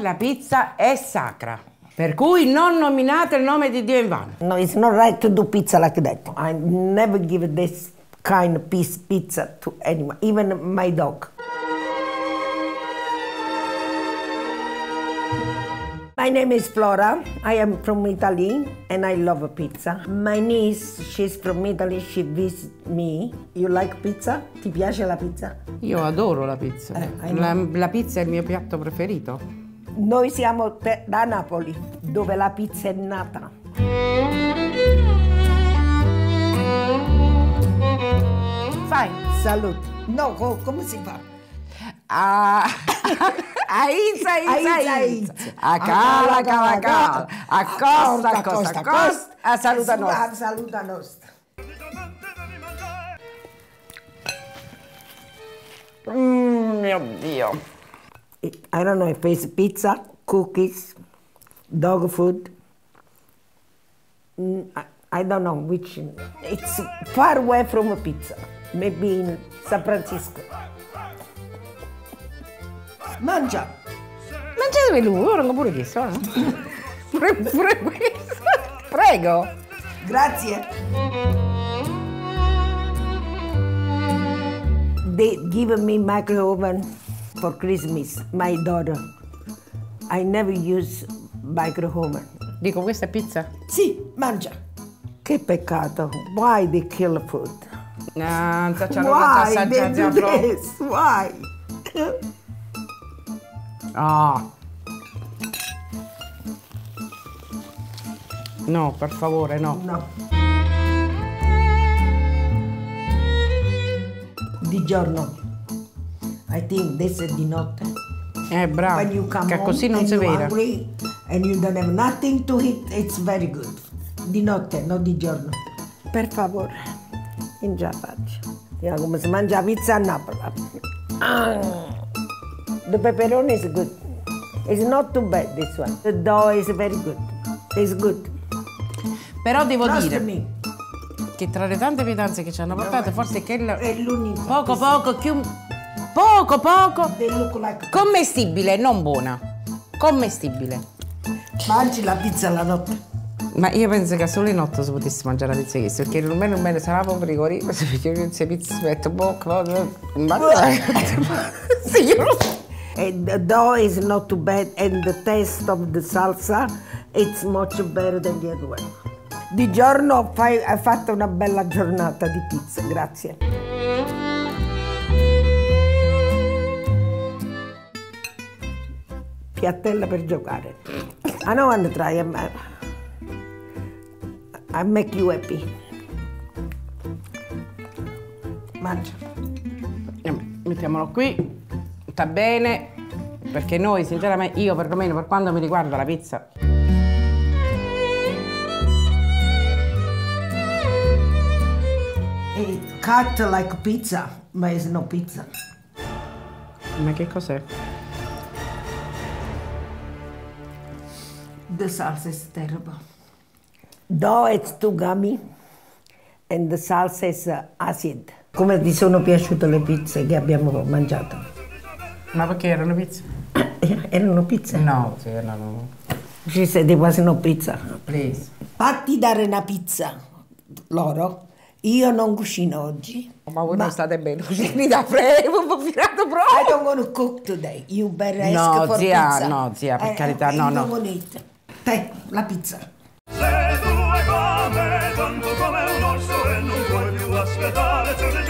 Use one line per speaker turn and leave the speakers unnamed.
La pizza è sacra, per cui non nominate il nome di Dio in vano.
No, it's not right to do pizza like that. I never give this kind of pizza to anyone, even my dog. My name is Flora. I am from Italy and I love pizza. My niece, she's from Italy, she visits me. You like pizza? Ti piace la pizza?
Io adoro la pizza. La pizza è il mio piatto preferito.
Noi siamo da Napoli, dove la pizza è nata. Fai, salute. No, come si fa?
A Inza. A cala. A costa. A saluta nostra.
A saluta nostra.
Mio Dio.
I don't know if it's pizza, cookies, dog food. I don't know which. It's far away from a pizza. Maybe in San Francisco. Mangia.
Mangiatevi lui, ora pure questo. Pure questo. Prego.
Grazie. They give me micro oven for Christmas, my daughter. I never use micro oven.
Dico, questa è pizza?
Sì, mangia. Che peccato. Why they kill food?
Non facciano
Why they
assaggiare
do
proprio.
this? Why?
Ah. No, per favore, no.
No. Di giorno. I think this is di notte.
Bravo.
When you come
che
home
così non
and
si
you're
vede.
hungry and you don't have nothing to eat, it's very good. Di notte, non di giorno. Per favore. In già faccio. Yeah, come si mangia pizza a Napoli. The pepperoni is good. It's not too bad, this one. The dough is very good. It's good.
Però devo
Trust
dire
me.
che tra le tante pietanze che ci hanno portato, forse che
È l'unica.
poco,
They look like.
commestibile, non buona. Commestibile.
Mangi la pizza la notte.
Ma io penso che solo in notte si potesse mangiare la pizza di questo, perché non bene sarà un frigorifero, perché io se pizza metto bocca, ma sì, io lo so.
And the dough is not too bad, and the taste of the salsa, it's much better than the other one. Di giorno hai fatto una bella giornata di pizza, grazie. Piattella per giocare. I don't want to try. I make you happy. Mangia.
Mettiamolo qui, sta bene, perché noi sinceramente, io perlomeno per quanto mi riguarda la pizza,
It's cut like pizza, ma it's no pizza.
ma che cos'è?
The salsa is terrible. Dough is too gummy and the salsa is acid. Come ti sono piaciute le pizze che abbiamo mangiato?
Ma perché erano pizze?
Erano pizze?
No, sì, erano...
She said it was no pizza.
Please.
Fatti dare una pizza, loro. Io non cucino oggi.
Ma voi non state bene, cucini da prego, un po' filato proprio.
I don't want to cook today. You better ask
No,
for
zia,
pizza.
no, zia, per carità, no,
you
no.
don't want it. Te, la pizza.
Se tu hai fame tanto come un orso e non puoi più aspettare,